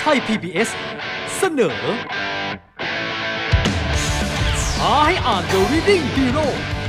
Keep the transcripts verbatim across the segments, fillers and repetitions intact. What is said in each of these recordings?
ไทย พี บี เอส เสนอท้าให้อ่าน The Reading Hero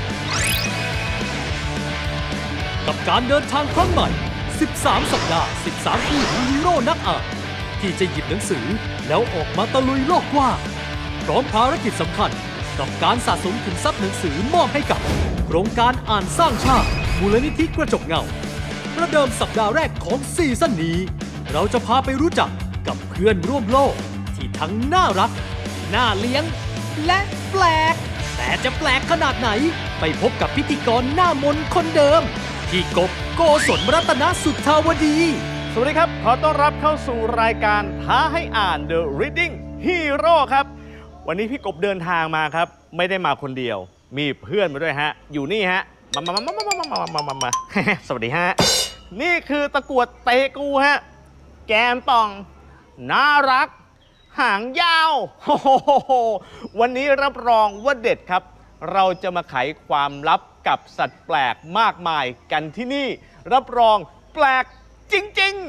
กับการเดินทางครั้งใหม่ สิบสาม สัปดาห์ สิบสาม คู่หูฮีโร่นักอ่านที่จะหยิบหนังสือแล้วออกมาตะลุยโลกกว้างพร้อมภารกิจสำคัญกับการสะสมขุมทรัพย์หนังสือมอบให้กับโครงการอ่านสร้างชาติมูลนิธิกระจกเงาประเดิมสัปดาห์แรกของซีซั่นนี้เราจะพาไปรู้จักกับเพื่อนร่วมโลกที่ทั้งน่ารักน่าเลี้ยงและแปลกแต่จะแปลกขนาดไหนไปพบกับพิธีกรหน้ามนต์คนเดิมพี่กบโกศลรัตนสุทธาวดีสวัสดีครับขอต้อนรับเข้าสู่รายการท้าให้อ่าน The Reading Hero ครับวันนี้พี่กบเดินทางมาครับไม่ได้มาคนเดียวมีเพื่อนมาด้วยฮะอยู่นี่ฮะมามามามามามามามามาสวัสดีฮะนี่คือตะกรวดเตกูฮะแกมป่องน่ารักหางยาวโอ้โหวันนี้รับรองว่าเด็ดครับเราจะมาไขความลับกับสัตว์แปลกมากมายกันที่นี่รับรองแปลกจริง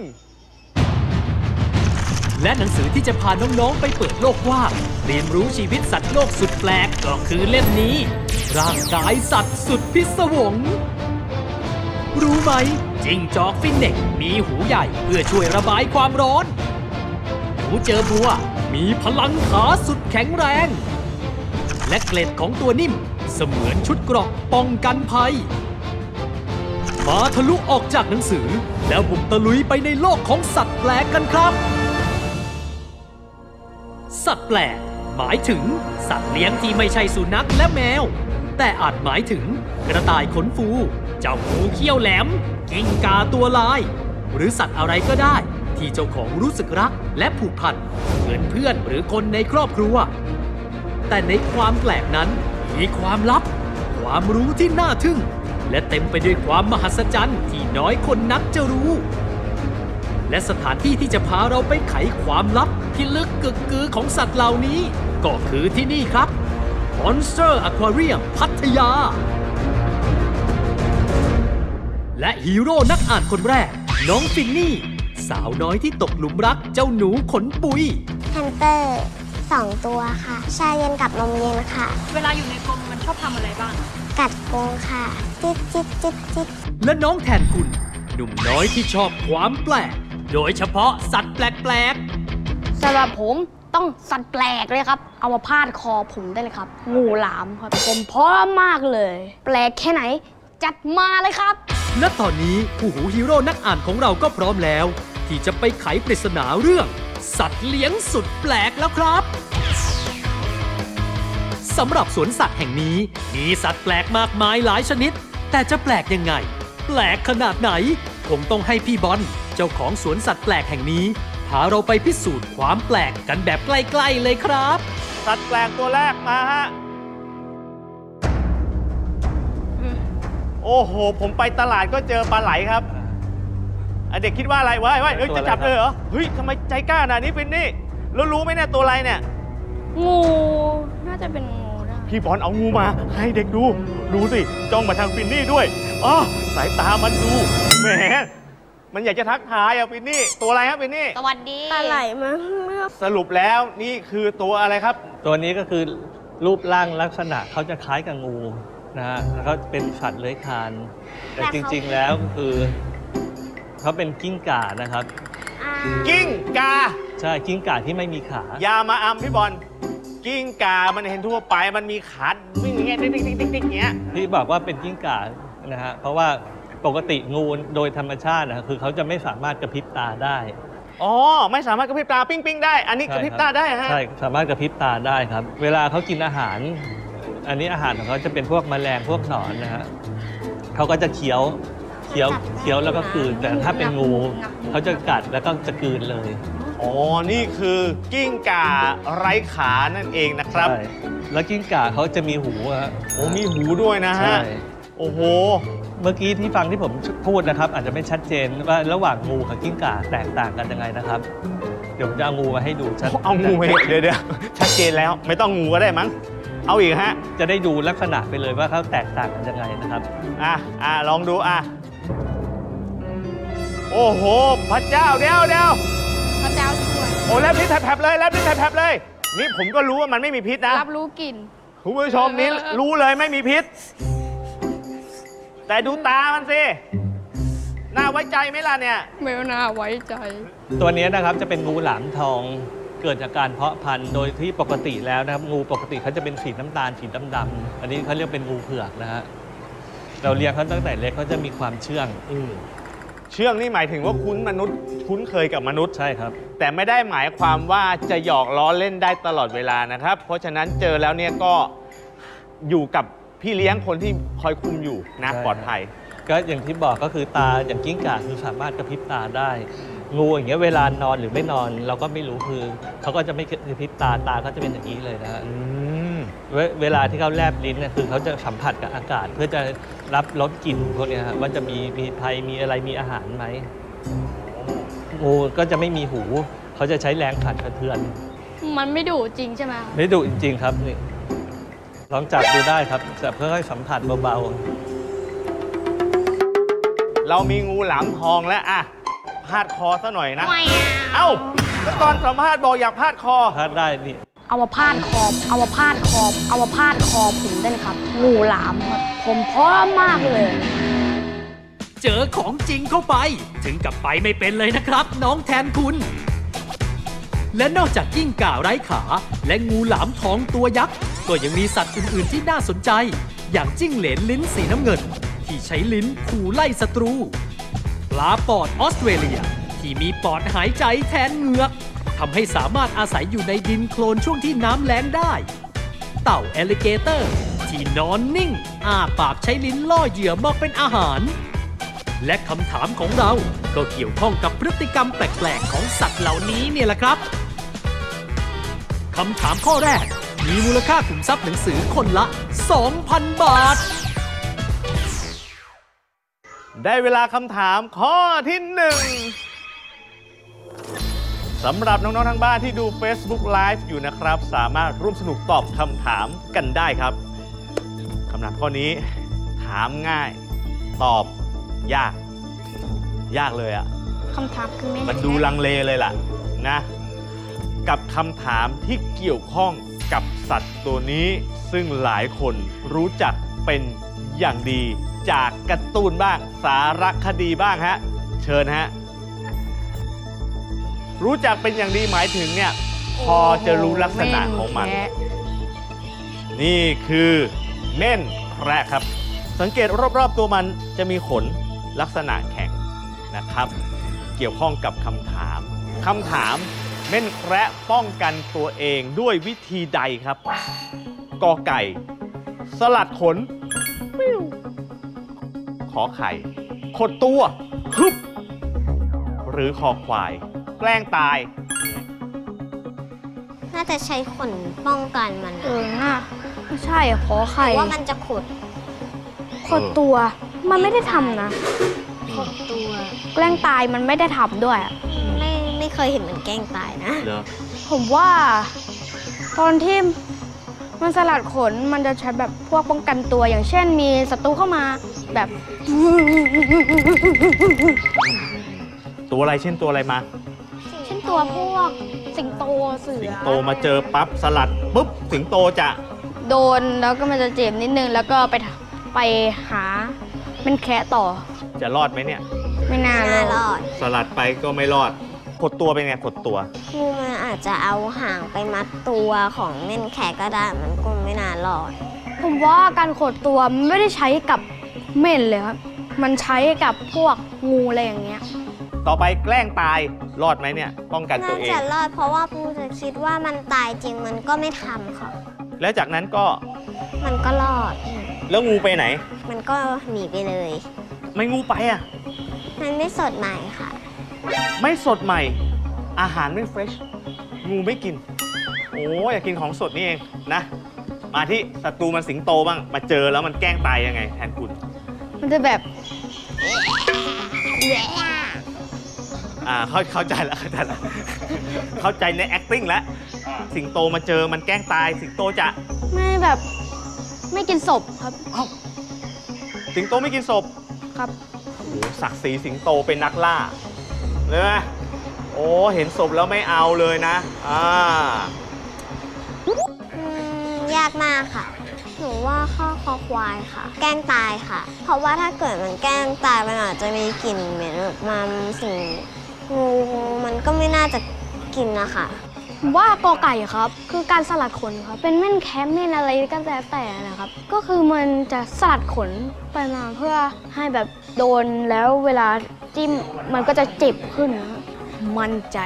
ๆและหนังสือที่จะพาน้องๆไปเปิดโลกกว้างเรียนรู้ชีวิตสัตว์โลกสุดแปลกก็คือเล่มนี้ร่างกายสัตว์สุดพิศวงรู้ไหมจิ้งจอกฟินเน็กมีหูใหญ่เพื่อช่วยระบายความร้อนหนูเจอบัวมีพลังขาสุดแข็งแรงและเกล็ดของตัวนิ่มเสมือนชุดเกราะป้องกันภัยมาทะลุออกจากหนังสือแล้วบุกตะลุยไปในโลกของสัตว์แปลกกันครับสัตว์แปลกหมายถึงสัตว์เลี้ยงที่ไม่ใช่สุนัขและแมวแต่อาจหมายถึงกระต่ายขนฟูเจ้างูเขี้ยวแหลมกิ้งก่าตัวลายหรือสัตว์อะไรก็ได้ที่เจ้าของรู้สึกรักและผูกพันเหมือนเพื่อนหรือคนในครอบครัวแต่ในความแปลกนั้นมีความลับความรู้ที่น่าทึ่งและเต็มไปด้วยความมหัศจรรย์ที่น้อยคนนักจะรู้และสถานที่ที่จะพาเราไปไขความลับที่ลึกกึกกือของสัตว์เหล่านี้ก็คือที่นี่ครับ Monster Aquarium พัทยาและฮีโร่นักอ่านคนแรกน้องฟินนี่สาวน้อยที่ตกหลุมรักเจ้าหนูขนปุยแฮมสเตอร์สองตัวค่ะชาเย็นกับนมเย็นค่ะเวลาอยู่ในกรงมันชอบทำอะไรบ้างกัดกรงค่ะจิ๊ดจิ๊ดจิ๊ดจิ๊ดและน้องแทนคุณหนุ่มน้อยที่ชอบความแปลกโดยเฉพาะสัตว์แปลกๆสำหรับผมต้องสัตว์แปลกเลยครับเอามาพาดคอผมได้เลยครับงูหลามครับผมพร้อมมากเลยแปลกแค่ไหนจัดมาเลยครับและตอนนี้ผู้หูฮีโร่นักอ่านของเราก็พร้อมแล้วที่จะไปไขปริศนาเรื่องสัตว์เลี้ยงสุดแปลกแล้วครับสำหรับสวนสัตว์แห่งนี้มีสัตว์แปลกมากมายหลายชนิดแต่จะแปลกยังไงแปลกขนาดไหนคงต้องให้พี่บอลเจ้าของสวนสัตว์แปลกแห่งนี้พาเราไปพิสูจน์ความแปลกกันแบบใกล้ๆเลยครับสัตว์แปลกตัวแรกมาฮะโอ้โหผมไปตลาดก็เจอปลาไหลครับเด็กคิดว่าอะไรวะเฮ้ยจะจับเลยเหรอเฮ้ยทำไมใจกล้าขนาดนี้ฟินนี่แล้วรู้ไหมเนี่ยตัวอะไรเนี่ยงูน่าจะเป็นงูนะพี่บอลเอางูมาให้เด็กดูดูสิจ้องมาทางฟินนี่ด้วยอ๋อสายตามันดูแหมมันอยากจะทักทายอ่ะฟินนี่ตัวอะไรครับฟินนี่สวัสดีปลาไหลมั้งสรุปแล้วนี่คือตัวอะไรครับตัวนี้ก็คือรูปร่างลักษณะเขาจะคล้ายกับงูนะฮะแล้วก็เป็นสัตว์เลื้อยคลานแต่จริงๆแล้วคือเขาเป็นกิ้งก่านะครับกิ้งก่าใช่กิ้งก่าที่ไม่มีขาอย่ามาอำพี่บอลกิ้งก่ามันเห็นทั่วไปมันมีขาวิ่งอย่างเงี้ยติ๊กๆๆๆอย่างเงี้ยที่บอกว่าเป็นกิ้งก่านะฮะเพราะว่าปกติงูโดยธรรมชาตินะคือเขาจะไม่สามารถกระพริบตาได้อ๋อไม่สามารถกระพริบตาปิ้งปิ้งได้อันนี้กระพริบตาได้ฮะใช่สามารถกระพริบตาได้ครับเวลาเขากินอาหารอันนี้อาหารของเขาจะเป็นพวกแมลงพวกหนอนนะฮะเขาก็จะเคี้ยวเคี้ยวเคี้ยวแล้วก็กลืนแต่ถ้าเป็นงูเขาจะกัดแล้วก็จะกลืนเลยอ๋อนี่คือกิ้งก่าไร้ขานั่นเองนะครับใช่แล้วกิ้งก่าเขาจะมีหูฮะโอ้มีหูด้วยนะฮะโอ้โหเมื่อกี้ที่ฟังที่ผมพูดนะครับอาจจะไม่ชัดเจนว่าระหว่างงูกับกิ้งก่าแตกต่างกันยังไงนะครับเดี๋ยวผมจะเอางูมาให้ดูชัดเอางูมาเดี๋ยวเดี๋ยวชัดเจนแล้วไม่ต้องงูก็ได้มั้งเอาอีกฮะจะได้ดูลักษณะไปเลยว่าเขาแตกต่างกันยังไงนะครับอ่ะอ่ะลองดูอ่ะโอ้โหพระเจ้าเดี๋ยวเดี๋ยวพระเจ้าช่วยโอ้แผลบๆเลยแลบลิ้นแผลบๆเลยนี่ผมก็รู้ว่ามันไม่มีพิษนะรับรู้กลิ่นคุณผู้ชมนี่รู้เลยไม่มีพิษ แต่ดูตามันสิน่าไว้ใจไหมล่ะเนี่ยไม่น่าไว้ใจตัวนี้นะครับจะเป็นงูหลามทองเกิดจากการเพาะพันธุ์โดยที่ปกติแล้วนะครับงูปกติเขาจะเป็นสีน้ำตาลสีดำๆอันนี้เขาเรียกเป็นงูเผือกนะฮะเราเลี้ยงเขาตั้งแต่เล็กเขาจะมีความเชื่องเชื่องนี่หมายถึงว่าคุ้นมนุษย์คุ้นเคยกับมนุษย์ใช่ครับแต่ไม่ได้หมายความว่าจะหยอกล้อเล่นได้ตลอดเวลานะครับ เพราะฉะนั้นเจอแล้วเนี่ยก็อยู่กับพี่เลี้ยงคนที่คอยคุมอยู่นะใช่ปลอดภัยก็อย่างที่บอกก็คือตาอย่างกิ้งก่าคือสามารถกระพริบตาได้ งูอย่างเงี้ยเวลานอนหรือไม่นอนเราก็ไม่รู้คือเขาก็จะไม่กระพริบตาตาก็จะเป็นอย่างนี้เลยนะฮะเวเวลาที่เขาแลบลิ้นเนี่ยคือเขาจะสัมผัสกับอากาศ เพื่อจะรับรสกลิ่นพวกเนี้ยฮะว่าจะมีมีภัยมีอะไรมีอาหารไหมงูก็จะไม่มีหูเขาจะใช้แรงขัดกระเทือนมันไม่ดุจริงใช่ไหมไม่ดุจริงๆครับนี่ลองจับดูได้ครับจับเพื่อให้สัมผัสเบาๆเรามีงูหลามทองแล้วอะพาดคอซะหน่อยนะ เอ้าแล้วตอนสัมภาษณ์บอกอยากพาดคอพาดได้นี่เอามาพาดคอ เอามาพาดคอ เอามาพาดคอผมได้เลยครับ งูหลามครับ ผมพร้อมมากเลยเจอของจริงเข้าไป ถึงกับไปไม่เป็นเลยนะครับ น้องแทนคุณ และนอกจากกิ้งก่าไร้ขา และงูหลามทองตัวยักษ์ ก็ยังมีสัตว์อื่น ๆ ที่น่าสนใจ อย่างจิ้งเหลนลิ้นสีน้ำเงิน ที่ใช้ลิ้นขู่ไล่ศัตรู ปลาปอดออสเตรเลีย ที่มีปอดหายใจแทนเหงือกทำให้สามารถอาศัยอยู่ในดินโคลนช่วงที่น้ำแล้งได้ เต่าแอลลิเกเตอร์ ที่นอนนิ่งอ้าปากใช้ลิ้นล่อเหยื่อมาเป็นอาหาร และคำถามของเราก็เกี่ยวข้องกับพฤติกรรมแปลก ๆ ของสัตว์เหล่านี้เนี่ยแหละครับคำถามข้อแรกมีมูลค่าขุมทรัพย์หนังสือคนละ สองพัน บาทได้เวลาคำถามข้อที่หนึ่งสำหรับน้อง ๆ ทางบ้านที่ดู Facebook Live อยู่นะครับ สามารถร่วมสนุกตอบคำถามกันได้ครับคำถามข้อนี้ถามง่ายตอบยาก ยากเลยอะคำถามคือไม่มันดูลังเลเลยล่ะนะกับคำถามที่เกี่ยวข้องกับสัตว์ตัวนี้ ซึ่งหลายคนรู้จักเป็นอย่างดีจากการ์ตูนบ้างสารคดีบ้างฮะเชิญฮะรู้จักเป็นอย่างดีหมายถึงเนี่ยพอจะรู้ลักษณะของมัน นี่คือเม่นแคระครับสังเกตรอบๆตัวมันจะมีขนลักษณะแข็งนะครับเกี่ยวข้องกับคำถามคำถามเม่นแคระป้องกันตัวเองด้วยวิธีใดครับกอไก่สลัดขนขอไข่ขดตัวฮึบหรือคอควายแกล้งตายน่าจะใช้ขนป้องกันมันเออน่าไม่ใช่ขอหไข่รือว่ามันจะขดขดตัว มันไม่ได้ทำนะขดตัวแกล้งตายมันไม่ได้ทำด้วยไม่ไม่เคยเห็นมันแกล้งตายนะเหรอผมว่า ตอนที่มันสลัดขนมันจะใช้แบบพวกป้องกันตัว อย่างเช่นมีศัตรูเข้ามาแบบตัวอะไรเช่นตัวอะไรมาเช่นตัวพวกสิงโตเสืสิองโตมาเจอปั๊บสลัดปุ๊บสิงโตจะโดนแล้วก็มันจะเจ็บนิดนึงแล้วก็ไปไปหาเป็นแคะต่อจะรอดไหมเนี่ยไม่น่าไม่เลน่าย รอดสลัดไปก็ไม่รอดขดตัวเป็นไงขดตัวงูมันอาจจะเอาหางไปมัดตัวของเม่นแขกก็ได้มันก็ไม่น่ารอดผมว่าการขดตัวมันไม่ได้ใช้กับเม่นเลยครับ มันใช้กับพวกงูอะไรอย่างเงี้ยต่อไปแกล้งตายรอดไหมเนี่ยป้องกันตัน่าวเองจะรอดเพราะว่าปูจะคิดว่ามันตายจริงมันก็ไม่ทำค่ะแล้วจากนั้นก็มันก็รอดแล้วงูไปไหนมันก็หนีไปเลยไม่งูไปอ่ะมันไม่สดใหม่ค่ะไม่สดใหม่ อาหารไม่เฟรชงูไม่กิน โอ้อยากกินของสดนี่เองนะ มาที่ศัตรูมันสิงโตบ้างมาเจอแล้วมันแกล้งตายยังไงแทนคุณมันจะแบบอ่าเข้าเข้าใจแล้วเข้าใจแล้ว เข้าใจใน acting แล้วสิงโตมาเจอมันแกล้งตาย สิงโตจะไม่แบบไม่กินศพครับเอ้าสิงโตไม่กินศพครับโอ้โหศักดิ์ศรีสิงโตเป็นนักล่าเลยไหมโอ้เห็นศพแล้วไม่เอาเลยนะอ่าอืมยากมากค่ะ หนูว่าข้อคอควายค่ะ แกล้งตายค่ะ เพราะว่าถ้าเกิดมันแกล้งตายมันอาจจะมีกลิ่นเหม็นออกมาสิ่งงูมันก็ไม่น่าจะกินนะคะว่ากอไก่ครับคือการสลัดขนครับเป็นเม่นแคมเม่นอะไรก็แล้วแต่นะครับก็คือมันจะสลัดขนไปมาเพื่อให้แบบโดนแล้วเวลาจิ้มมันก็จะเจ็บขึ้นนะครับมั่นใจ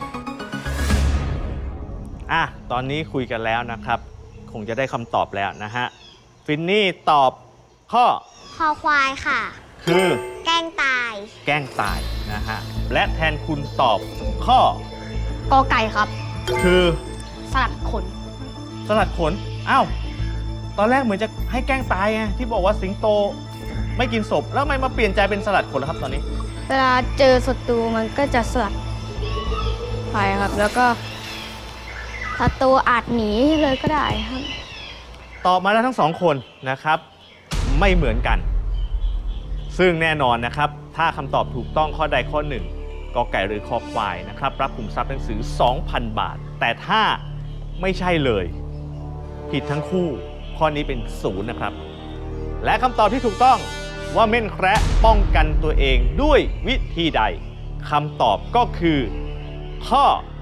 อ่ะตอนนี้คุยกันแล้วนะครับคงจะได้คำตอบแล้วนะฮะฟินนี่ตอบข้อคอควายค่ะคือแกล้งตายแกล้งตายนะฮะและแทนคุณตอบข้อกอไก่ครับคือสลัดขนสลัดขนอ้าวตอนแรกเหมือนจะให้แกล้งตายไงที่บอกว่าสิงโตไม่กินศพแล้วทำไมมาเปลี่ยนใจเป็นสลัดขนแล้วครับตอนนี้เวลาเจอศัตรูมันก็จะสลัดไปครับ แล้วก็ศัตรูอาจหนีเลยก็ได้ครับตอบมาแล้วทั้งสองคนนะครับไม่เหมือนกัน ซึ่งแน่นอนนะครับถ้าคำตอบถูกต้องข้อใดข้อหนึ่งกอไก่หรือคอควายนะครับรับขุมทรัพย์หนังสือ สองพัน บาท แต่ถ้าไม่ใช่เลยผิดทั้งคู่ข้อนี้เป็นศูนย์นะครับและคำตอบที่ถูกต้องว่าเม่นแคระป้องกันตัวเองด้วยวิธีใดคำตอบก็คือข้อ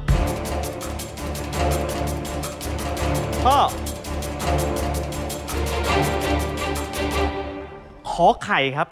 ข้อขอไข่ครับ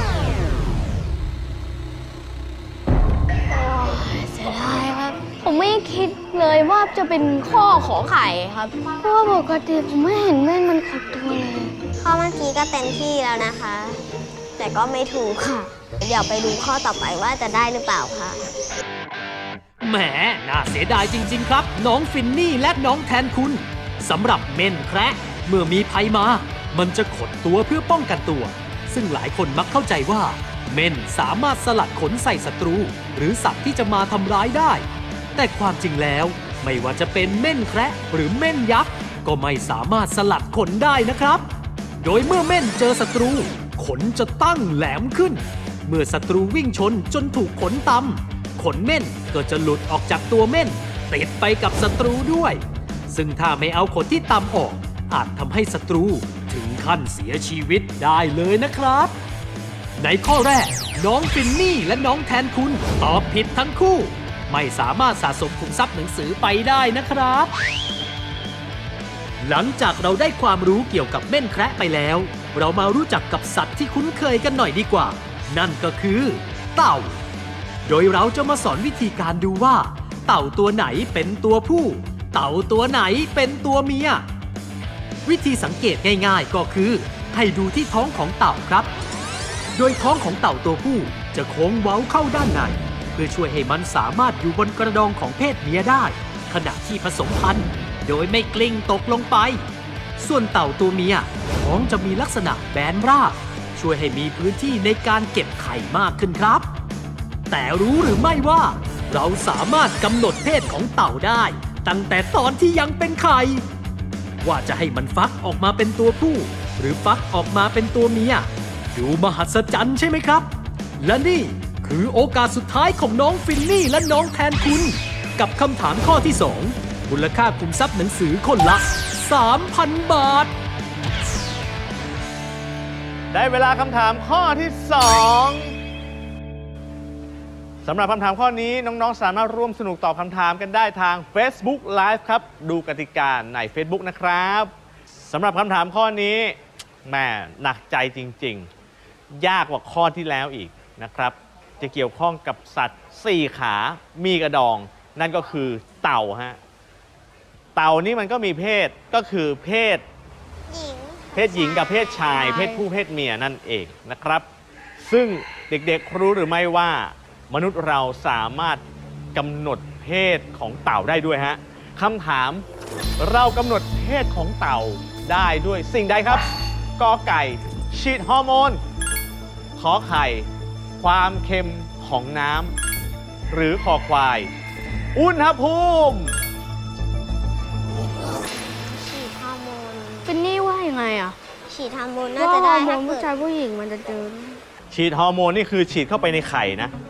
เสียดายครับ ผมไม่คิดเลยว่าจะเป็นข้อขอไข่ครับ เพราะว่าปกติผมไม่เห็นแม่นมันขดตัวเลยข้อเมื่อกี้ก็เต็มที่แล้วนะคะ แต่ก็ไม่ถูกค่ะ เดี๋ยวไปดูข้อต่อไปว่าจะได้หรือเปล่าค่ะแหมน่าเสียดายจริงๆครับ น้องฟินนี่และน้องแทนคุณสำหรับเม่นแคระเมื่อมีภัยมา มันจะขดตัวเพื่อป้องกันตัว ซึ่งหลายคนมักเข้าใจว่า เม่นสามารถสลัดขนใส่ศัตรู หรือสัตว์ที่จะมาทำร้ายได้ แต่ความจริงแล้วไม่ว่าจะเป็นเม่นแคระหรือเม่นยักษ์ก็ไม่สามารถสลัดขนได้นะครับ โดยเมื่อเม่นเจอศัตรู ขนจะตั้งแหลมขึ้น เมื่อศัตรูวิ่งชนจนถูกขนตำขนเม่นก็จะหลุดออกจากตัวเม่นติดไปกับศัตรูด้วย ซึ่งถ้าไม่เอาขนที่ตำออกอาจทำให้ศัตรูถึงขั้นเสียชีวิตได้เลยนะครับ ในข้อแรกน้องฟินนี่และน้องแทนคุณตอบผิดทั้งคู่ ไม่สามารถสะสมขุมทรัพย์หนังสือไปได้นะครับ หลังจากเราได้ความรู้เกี่ยวกับเม่นแคระไปแล้ว เรามารู้จักกับสัตว์ที่คุ้นเคยกันหน่อยดีกว่า นั่นก็คือเต่า โดยเราจะมาสอนวิธีการดูว่า เต่าตัวไหนเป็นตัวผู้ เต่าตัวไหนเป็นตัวเมีย วิธีสังเกตง่ายๆก็คือให้ดูที่ท้องของเต่าครับ โดยท้องของเต่าตัวผู้จะโค้งเว้าเข้าด้านในเพื่อช่วยให้มันสามารถอยู่บนกระดองของเพศเมียได้ ขณะที่ผสมพันธุ์โดยไม่กลิ้งตกลงไป ส่วนเต่าตัวเมียท้องจะมีลักษณะแบนราบช่วยให้มีพื้นที่ในการเก็บไข่มากขึ้นครับ แต่รู้หรือไม่ว่า เราสามารถกำหนดเพศของเต่าได้ตั้งแต่ตอนที่ยังเป็นไข่ว่าจะให้มันฟักออกมาเป็นตัวผู้ หรือฟักออกมาเป็นตัวเมียดูมหัศจรรย์ใช่ไหมครับ และนี่คือโอกาสสุดท้ายของน้องฟินนี่และน้องแทนคุณกับคำถามข้อที่สองมูลค่าขุมทรัพย์หนังสือคนละ สามพัน บาทได้เวลาคำถามข้อที่สองสำหรับคำถามข้อนี้น้องๆสามารถร่วมสนุกตอบคำถามกันได้ทาง Facebook Live ครับดูกติกาใน Facebook นะครับสำหรับคำถามข้อนี้แหม่หนักใจจริงๆยากกว่าข้อที่แล้วอีกนะครับจะเกี่ยวข้องกับสัตว์สี่ขามีกระดอง นั่นก็คือเต่าฮะเต่านี่มันก็มีเพศก็คือเพศหญิงเพศหญิงกับเพศชาย เพศผู้เพศเมียนั่นเองนะครับ ซึ่งเด็กๆรู้หรือไม่ว่ามนุษย์เราสามารถกำหนดเพศของเต่าได้ด้วยฮะคำถามเรากำหนดเพศของเต่าได้ด้วยสิ่งใดครับกอไก่ฉีดฮอร์โมนขอไข่ความเค็มของน้ำหรือคอควายอุณหภูมิฉีดฮอร์โมนเป็นนี่ว่ายังไงอ่ะฉีดฮอร์โมนน่าว่าจะฮได้อร์โมถ้าน เกิผู้ดชายผู้หญิงมันจะเจอฉีดฮอร์โมนนี่คือฉีดเข้าไปในไข่นะ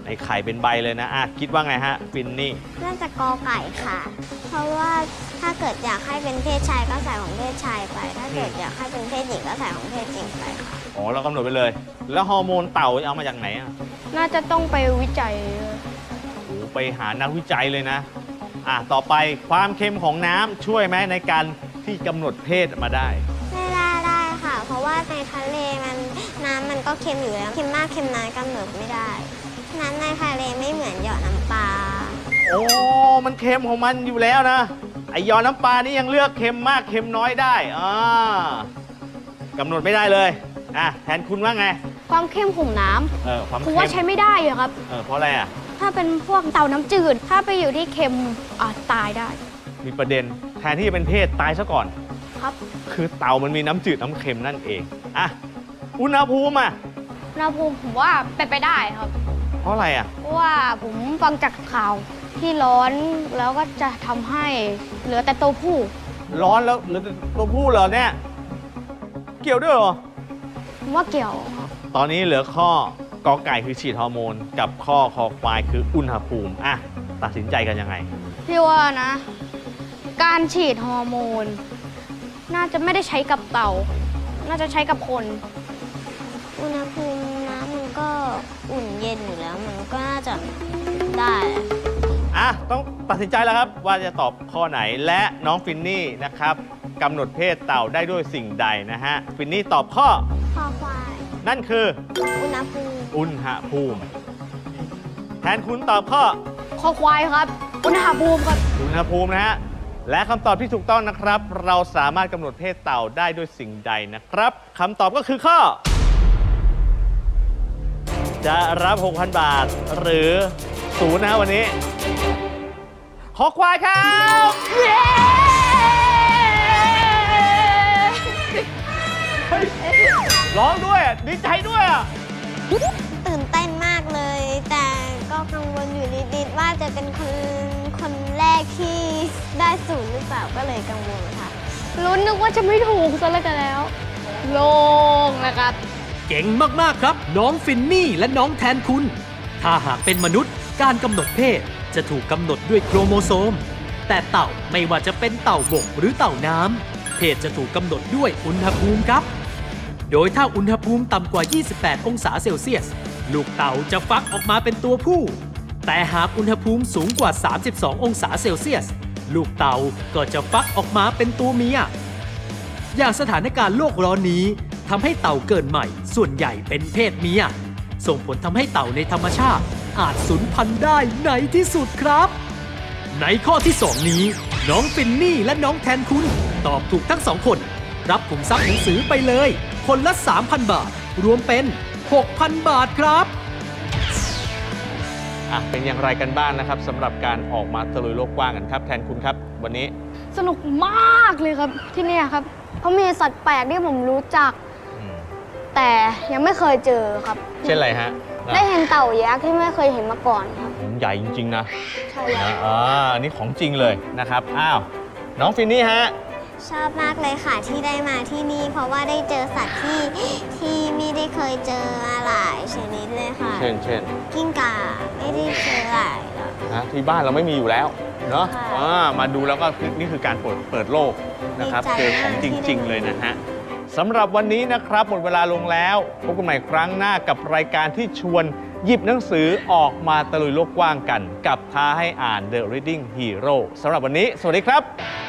ในไข่เป็นใบเลยนะอ่ะคิดว่าไงฮะฟินนี่น่าจะกอไก่ค่ะ เพราะว่าถ้าเกิดอยากให้เป็นเพศชายก็ใส่ของเพศชายไป ถ้าเกิดอยากให้เป็นเพศหญิงก็ใส่ของเพศหญิงไปค่ะอ๋อเรากำหนดไปเลย แล้วฮอร์โมนเต่าเอามาจากไหนอ่ะน่าจะต้องไปวิจัยโอ้ไปหานักวิจัยเลยนะอ่ะต่อไปความเค็มของน้ำช่วยไหมในการที่กำหนดเพศมาได้ไม่ได้ได้ค่ะ เพราะว่าในทะเลมันน้ำมันก็เค็มอยู่แล้ว เค็มมากเค็มน้อยกำหนดไม่ได้ น้ำในทะเลไม่เหมือนหยอดน้ำปลาโอ้มันเค็มของมันอยู่แล้วนะไอยอน้ำปลานี่ยังเลือกเค็มมากเค็มน้อยได้อ่ากำหนดไม่ได้เลยอ่ะแทนคุณว่าไงความเข้มของน้เออความำผมเค็มว่าใช้ไม่ได้อะครับเออเพราะอะไรอ่ะถ้าเป็นพวกเต่าน้ำจืด ถ้าไปอยู่ที่เค็มอาจตายได้มีประเด็นแทนที่จะเป็นเพศตายซะก่อนครับคือเต่ามันมีน้ำจืดน้ำเค็มนั่นเองอ่ะอุณหภูมิอ่ะอุณหภูมิผมว่าเป็นไปได้ครับเพราะอะไรอ่ะเพราะว่าผมฟังจากข่าวที่ร้อนแล้วก็จะทำให้เหลือแต่ตัวผู้ร้อนแล้วหรือตัวผู้เหรอเนี่ยเกี่ยวด้วยเหรอผมว่าเกี่ยวครับตอนนี้เหลือข้อกอไก่คือฉีดฮอร์โมนกับข้อคอควายคืออุณหภูมิอ่ะตัดสินใจกันยังไงพี่ว่านะ การฉีดฮอร์โมน น่าจะไม่ได้ใช้กับเต่า น่าจะใช้กับคนอุณหภูมิน้ำมันก็อุ่นเย็นอยู่แล้ว มันก็น่าจะได้แหละอ่ะต้องตัดสินใจแล้วครับว่าจะตอบข้อไหนและน้องฟินนี่นะครับกำหนดเพศเต่าได้ด้วยสิ่งใดนะฮะฟินนี่ตอบข้อคอควายนั่นคืออุณหภูมิอุณหภูมิแทนคุณตอบข้อคอควายครับ อุณหภูมิครับอุณหภูมินะฮะและคำตอบที่ถูกต้องนะครับ เราสามารถกำหนดเพศเต่าได้ด้วยสิ่งใดนะครับคำตอบก็คือข้อ จะรับ หกพัน บาท หรือศูนย์นะฮะวันนี้ขอควายครับเฮ้ยร้องด้วยอ่ะดีใจด้วยอ่ะตื่นเต้นมากเลย แต่ก็กังวลอยู่นิดๆว่าจะเป็นคนคนแรกที่ได้ศูนย์หรือเปล่าก็เลยกังวลค่ะลุ้นนึกว่าจะไม่ถูกซะแล้วโล่งนะครับเก่งมาก ๆ ครับ น้องฟินนี่และน้องแทนคุณ ถ้าหากเป็นมนุษย์การกำหนดเพศจะถูกกำหนดด้วยโครโมโซม แต่เต่าไม่ว่าจะเป็นเต่าบกหรือเต่าน้ำเพศจะถูกกำหนดด้วยอุณหภูมิครับ โดยถ้าอุณหภูมิต่ำกว่า ยี่สิบแปด องศาเซลเซียส ลูกเต่าจะฟักออกมาเป็นตัวผู้ แต่หากอุณหภูมิสูงกว่า สามสิบสอง องศาเซลเซียส ลูกเต่าก็จะฟักออกมาเป็นตัวเมีย อย่างสถานการณ์โลกร้อนนี้ทำให้เต่าเกิดใหม่ส่วนใหญ่เป็นเพศเมีย ส่งผลทำให้เต่าในธรรมชาติอาจสูญพันธุ์ได้ในที่สุดครับ ในข้อที่สองนี้ น้องฟินนี่และน้องแทนคุณตอบถูกทั้งสองคน รับขุมทรัพย์หนังสือไปเลย คนละ สามพัน บาท รวมเป็น หกพัน บาทครับอ่ะเป็นอย่างไรกันบ้างนะครับสำหรับการออกมาตะลุยโลกกว้างกันครับ แทนคุณครับวันนี้สนุกมากเลยครับที่เนี่ยครับ เพราะมีสัตว์แปลกที่ผมรู้จักอืมแต่ยังไม่เคยเจอครับเช่นอะไรฮะได้เห็นเต่ายักษ์ที่ไม่เคยเห็นมาก่อนครับใหญ่จริง ๆ นะใช่ครันะบอ่าอันนี้ของจริงเลยนะครับ อ้าว น้องฟินนี่ฮะชอบมากเลยค่ะที่ได้มาที่นี่ เพราะว่าได้เจอสัตว์ที่ที่ไม่ได้เคยเจอมาหลายชนิดเลยค่ะเช่นเช่นกิ้งก่าไม่ได้เจอหลายแล้วนะที่บ้านเราไม่มีอยู่แล้ว เนาะค่ะอ่ามาดูแล้วก็คือนี่คือการเปิดเปิดโลกนะครับดีใจเจอของมากจที่ริงได้ๆ เลยนะฮะสำหรับวันนี้นะครับหมดเวลาลงแล้วพบกันใหม่ครั้งหน้ากับรายการที่ชวนหยิบหนังสือออกมาตะลุยโลกกว้างกัน กับท้าให้อ่าน The Reading Hero สำหรับวันนี้ สวัสดีครับ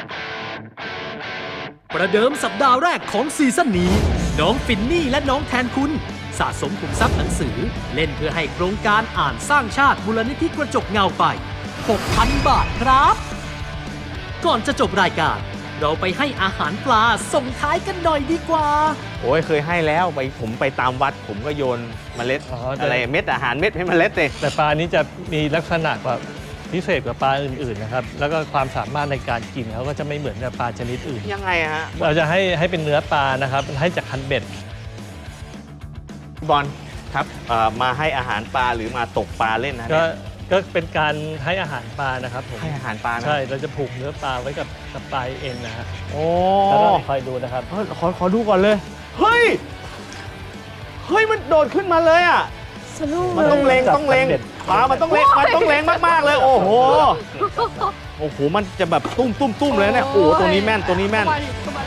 ประเดิมสัปดาห์แรกของซีซั่นนี้ น้องฟินนี่และน้องแทนคุณสะสมขุมทรัพย์หนังสือ เล่นเพื่อให้โครงการอ่านสร้างชาติมูลนิธิกระจกเงาไป หกพัน บาทครับ ก่อนจะจบรายการ เราไปให้อาหารปลาส่งท้ายกันหน่อยดีกว่าโอ้ยเคยให้แล้วไปผมไปตามวัด ผมก็โยนเมล็ดอ๋อแต่อะไรเม็ดอาหารเม็ดให้เมล็ดเลยแต่ปลานี้จะมีลักษณะแบบพิเศษกว่าปลาอื่นๆนะครับ แล้วก็ความสามารถในการกินเขาก็จะไม่เหมือนกับปลาชนิดอื่นยังไงอะฮะเราจะให้ให้เป็นเนื้อปลานะครับ ให้จากคันเบ็ดบอลครับเอ่อมาให้อาหารปลาหรือมาตกปลาเล่นนะก็เนี่ยก็เป็นการให้อาหารปลานะครับผมให้อาหารปลานะใช่ เราจะผูกเนื้อปลาไว้กับกับปลายเอ็นนะฮะโอ้แล้วก็คอยดูนะครับเฮ้ยขอขอดูก่อนเลย เฮ้ย เฮ้ย มันโดดขึ้นมาเลยอ่ะสนุกมันต้องเล็งจับต้องเล็งคันบ็ดปลามันต้องเล็งมันต้องเล็งมากๆเลย โอ้โห โอ้โห มันจะแบบตุ้มตุ้มตุ้มเลยเนี่ย โอ้โหตัวนี้แม่น ตัวนี้แม่นทำไมทำไม